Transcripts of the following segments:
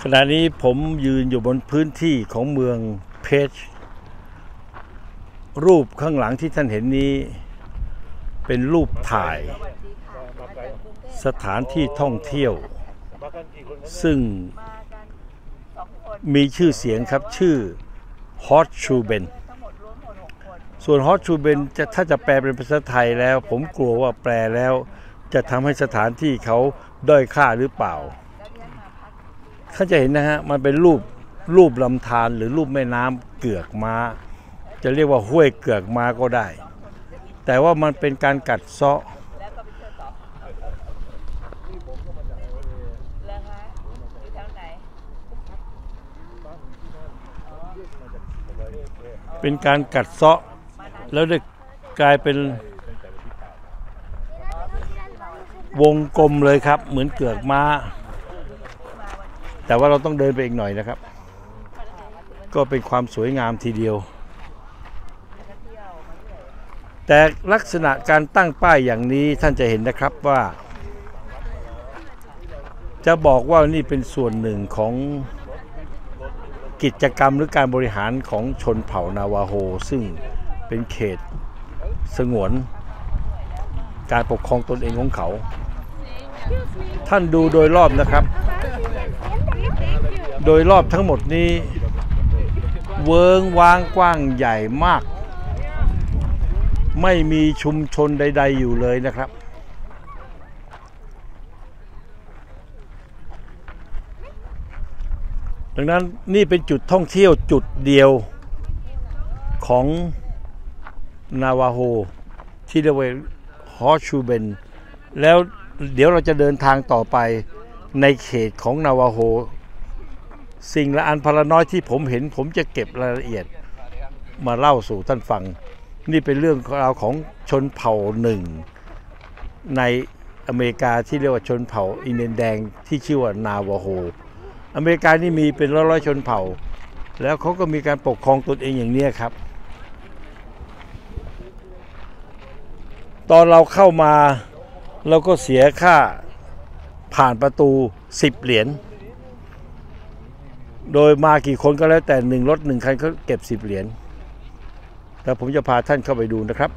ขณะนี้ผมยืนอยู่บนพื้นที่ของเมืองเพชรรูปข้างหลังที่ท่านเห็นนี้เป็นรูปถ่ายสถานที่ท่องเที่ยวซึ่งมีชื่อเสียงครับชื่อฮอตชูเบนส่วนฮอตชูเบนถ้าจะแปลเป็นภาษาไทยแล้วผมกลัวว่าแปลแล้วจะทำให้สถานที่เขาด้อยค่าหรือเปล่าท่านจะเห็นนะฮะมันเป็นรูปลำธารหรือรูปแม่น้ำเกือกม้าจะเรียกว่าห้วยเกือกม้าก็ได้แต่ว่ามันเป็นการกัดเซาะเป็นการกัดเซาะแล้วได้กลายเป็นวงกลมเลยครับเหมือนเกือกม้าแต่ว่าเราต้องเดินไปอีกหน่อยนะครับก็เป็นความสวยงามทีเดียวแต่ลักษณะการตั้งป้ายอย่างนี้ท่านจะเห็นนะครับว่าจะบอกว่านี่เป็นส่วนหนึ่งของกิจกรรมหรือการบริหารของชนเผ่านาวาโฮซึ่งเป็นเขตสงวนการปกครองตนเองของเขาท่านดูโดยรอบนะครับโดยรอบทั้งหมดนี้เวิ้งว้างกว้างใหญ่มากไม่มีชุมชนใดๆอยู่เลยนะครับดังนั้นนี่เป็นจุดท่องเที่ยวจุดเดียวของนาวาโฮที่เรียกว่าฮอชูเบนแล้วเดี๋ยวเราจะเดินทางต่อไปในเขตของนาวาโฮสิ่งละอันพละน้อยที่ผมเห็นผมจะเก็บรายละเอียดมาเล่าสู่ท่านฟังนี่เป็นเรื่องราวของชนเผ่าหนึ่งในอเมริกาที่เรียกว่าชนเผ่าอินเดียนแดงที่ชื่อว่านาวาโฮอเมริกานี่มีเป็นร้อยๆชนเผ่าแล้วเขาก็มีการปกครองตนเองอย่างนี้ครับตอนเราเข้ามาเราก็เสียค่าผ่านประตู10 เหรียญโดยมากี่คนก็แล้วแต่1 รถ 1 คันเขาเก็บ10 เหรียญแล้วผมจะพาท่านเข้าไปดูนะครับ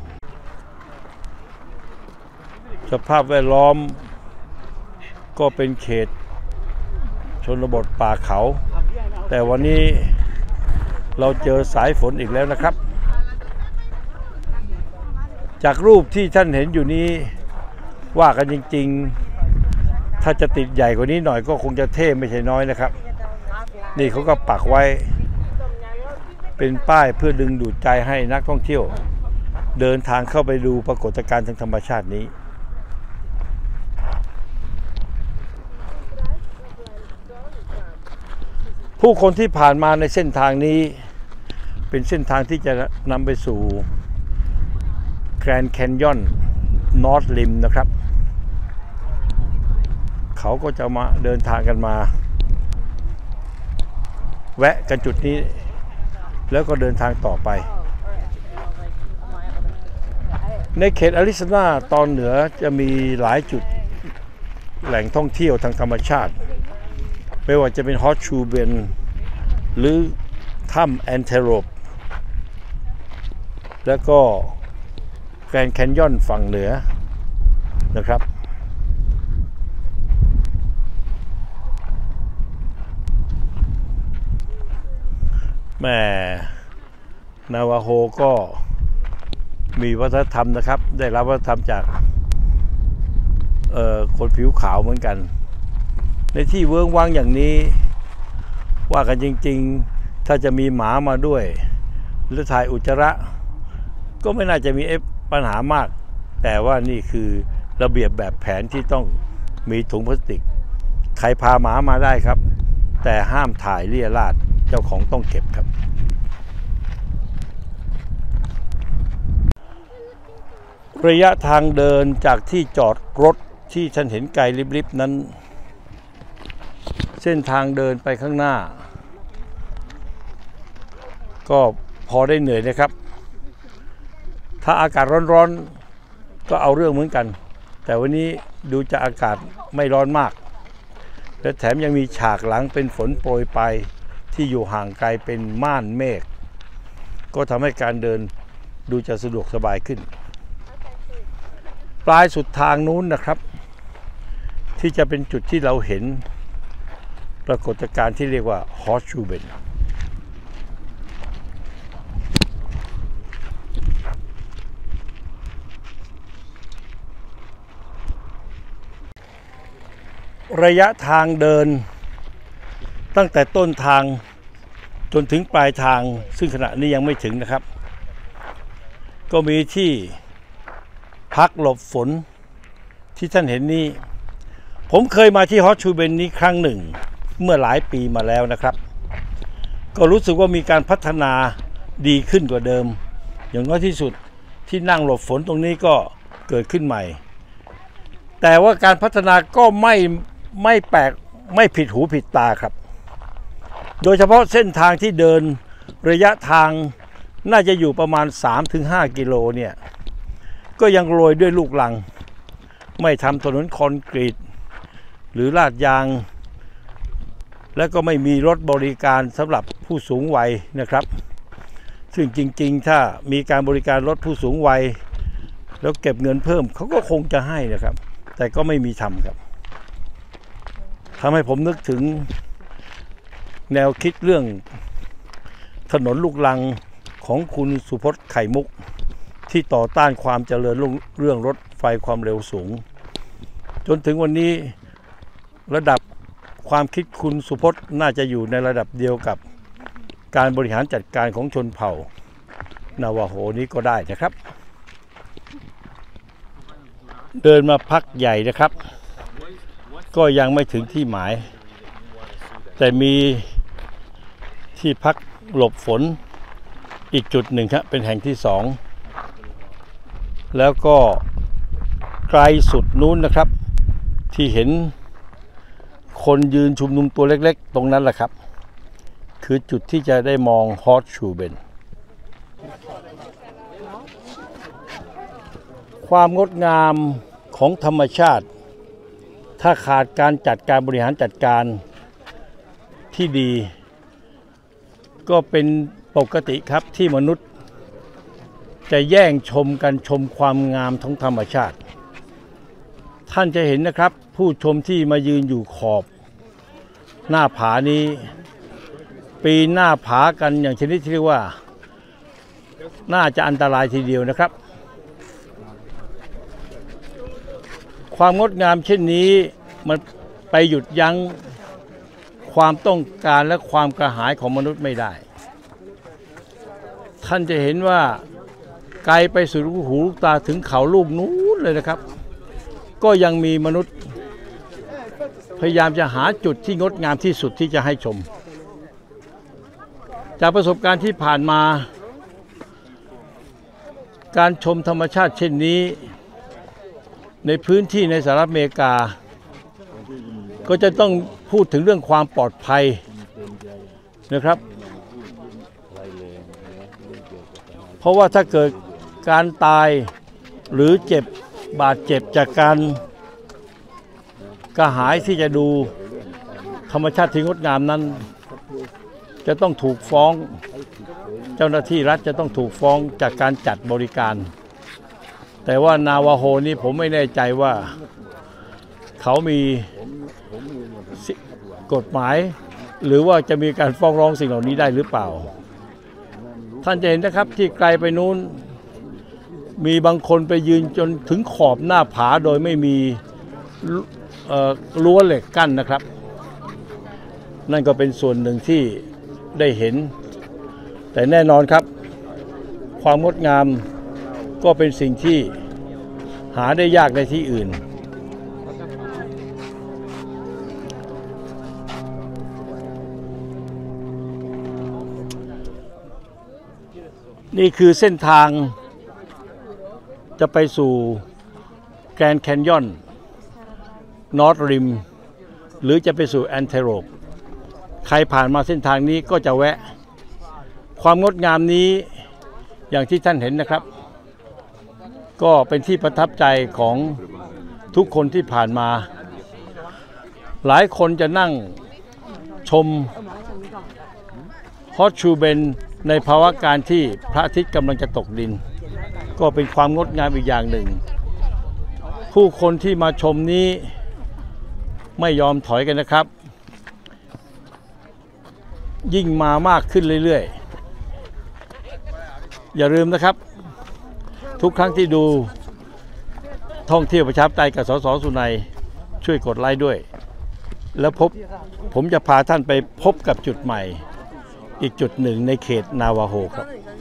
สภาพแวดล้อมก็เป็นเขตชนบทป่าเขาแต่วันนี้เราเจอสายฝนอีกแล้วนะครับจากรูปที่ท่านเห็นอยู่นี้ว่ากันจริงๆถ้าจะติดใหญ่กว่านี้หน่อยก็คงจะเท่ไม่ใช่น้อยนะครับนี่เขาก็ปักไว้เป็นป้ายเพื่อดึงดูดใจให้นักท่องเที่ยวเดินทางเข้าไปดูปรากฏการณ์ทางธรรมชาตินี้ผู้คนที่ผ่านมาในเส้นทางนี้เป็นเส้นทางที่จะนำไปสู่แกรนด์แคนยอนนอร์ทริมนะครับเขาก็จะมาเดินทางกันมาแวะกันจุดนี้แล้วก็เดินทางต่อไปในเขตอาริโซนาตอนเหนือจะมีหลายจุดแหล่งท่องเที่ยวทางธรรมชาติไม่ว่าจะเป็นฮอตชูเบนหรือถ้ำแอนเทโรปแล้วก็แกรนด์แคนยอนฝั่งเหนือนะครับแม่นาวาโฮก็มีวัฒนธรรมนะครับได้รับวัฒนธรรมจากคนผิวขาวเหมือนกันในที่เวิ้งว้างอย่างนี้ว่ากันจริงๆถ้าจะมีหมามาด้วยหรือถ่ายอุจจาระก็ไม่น่าจะมีปัญหามากแต่ว่านี่คือระเบียบแบบแผนที่ต้องมีถุงพลาสติกใครพาหมามาได้ครับแต่ห้ามถ่ายเลี่ยราดเจ้าของต้องเก็บครับระยะทางเดินจากที่จอดรถที่ฉันเห็นไกลลิบๆนั้นเส้นทางเดินไปข้างหน้าก็พอได้เหนื่อยนะครับถ้าอากาศร้อนๆก็เอาเรื่องเหมือนกันแต่วันนี้ดูจะอากาศไม่ร้อนมากและแถมยังมีฉากหลังเป็นฝนโปรยปลายที่อยู่ห่างไกลเป็นม่านเมฆก็ทำให้การเดินดูจะสะดวกสบายขึ้นปลายสุดทางนู้นนะครับที่จะเป็นจุดที่เราเห็นปรากฏการณ์ที่เรียกว่าฮอร์สชูเบนระยะทางเดินตั้งแต่ต้นทางจนถึงปลายทางซึ่งขณะนี้ยังไม่ถึงนะครับก็มีที่พักหลบฝนที่ท่านเห็นนี้ผมเคยมาที่ฮอร์สชูเบนนี้ครั้งหนึ่งเมื่อหลายปีมาแล้วนะครับก็รู้สึกว่ามีการพัฒนาดีขึ้นกว่าเดิมอย่างน้อยที่สุดที่นั่งหลบฝนตรงนี้ก็เกิดขึ้นใหม่แต่ว่าการพัฒนาก็ไม่แปลกไม่ผิดหูผิดตาครับโดยเฉพาะเส้นทางที่เดินระยะทางน่าจะอยู่ประมาณ 3-5 กิโลเนี่ยก็ยังโรยด้วยลูกรังไม่ทำถนนคอนกรีตหรือลาดยางและก็ไม่มีรถบริการสำหรับผู้สูงวัยนะครับซึ่งจริงๆถ้ามีการบริการรถผู้สูงวัยแล้วเก็บเงินเพิ่มเขาก็คงจะให้นะครับแต่ก็ไม่มีทำครับทำให้ผมนึกถึงแนวคิดเรื่องถนนลูกรังของคุณสุพจน์ไข่มุกที่ต่อต้านความเจริญเรื่องรถไฟความเร็วสูงจนถึงวันนี้ระดับความคิดคุณสุพจน์น่าจะอยู่ในระดับเดียวกับการบริหารจัดการของชนเผ่านาวาโฮนี้ก็ได้นะครับเดินมาพักใหญ่นะครับก็ยังไม่ถึงที่หมายแต่มีที่พักหลบฝนอีกจุดหนึ่งครับเป็นแห่งที่สองแล้วก็ไกลสุดนู้นนะครับที่เห็นคนยืนชุมนุมตัวเล็กๆตรงนั้นแหละครับคือจุดที่จะได้มองฮอร์สชูเบนความงดงามของธรรมชาติถ้าขาดการจัดการบริหารจัดการที่ดีก็เป็นปกติครับที่มนุษย์จะแย่งชมกันชมความงามของธรรมชาติท่านจะเห็นนะครับผู้ชมที่มายืนอยู่ขอบหน้าผานี้ปีนหน้าผากันอย่างชนิดที่เรียกว่าน่าจะอันตรายทีเดียวนะครับความงดงามเช่นนี้มันไปหยุดยั้งความต้องการและความกระหายของมนุษย์ไม่ได้ท่านจะเห็นว่าไกลไปสุดหูลูกตาถึงเขาลูกนู้นเลยนะครับก็ยังมีมนุษย์พยายามจะหาจุดที่งดงามที่สุดที่จะให้ชมจากประสบการณ์ที่ผ่านมาการชมธรรมชาติเช่นนี้ในพื้นที่ในสหรัฐอเมริกาก็จะต้องพูดถึงเรื่องความปลอดภัยนะครับเพราะว่าถ้าเกิดการตายหรือเจ็บบาดเจ็บจากการกระหายที่จะดูธรรมชาติที่งดงามนั้นจะต้องถูกฟ้องเจ้าหน้าที่รัฐจะต้องถูกฟ้องจากการจัดบริการแต่ว่านาวาโฮนี่ผมไม่แน่ใจว่าเขามีกฎหมายหรือว่าจะมีการฟ้องร้องสิ่งเหล่านี้ได้หรือเปล่าท่านจะเห็นนะครับที่ไกลไปนู้นมีบางคนไปยืนจนถึงขอบหน้าผาโดยไม่มีรั้วเหล็กกั้นนะครับนั่นก็เป็นส่วนหนึ่งที่ได้เห็นแต่แน่นอนครับความงดงามก็เป็นสิ่งที่หาได้ยากในที่อื่นนี่คือเส้นทางจะไปสู่แกรนด์แคนยอนนอร์ทริมหรือจะไปสู่แอนเทโรปใครผ่านมาเส้นทางนี้ก็จะแวะความงดงามนี้อย่างที่ท่านเห็นนะครับก็เป็นที่ประทับใจของทุกคนที่ผ่านมาหลายคนจะนั่งชมฮอตชูเบนในภาวะการที่พระอาทิตย์กำลังจะตกดินก็เป็นความงดงามอีกอย่างหนึ่งผู้คนที่มาชมนี้ไม่ยอมถอยกันนะครับยิ่งมามากขึ้นเรื่อยๆอย่าลืมนะครับทุกครั้งที่ดูท่องเที่ยวประชาธิปไตยกับสสสุนัยช่วยกดไลค์ด้วยแล้วผมจะพาท่านไปพบกับจุดใหม่อีกจุดหนึ่งในเขตนาวาโฮครับ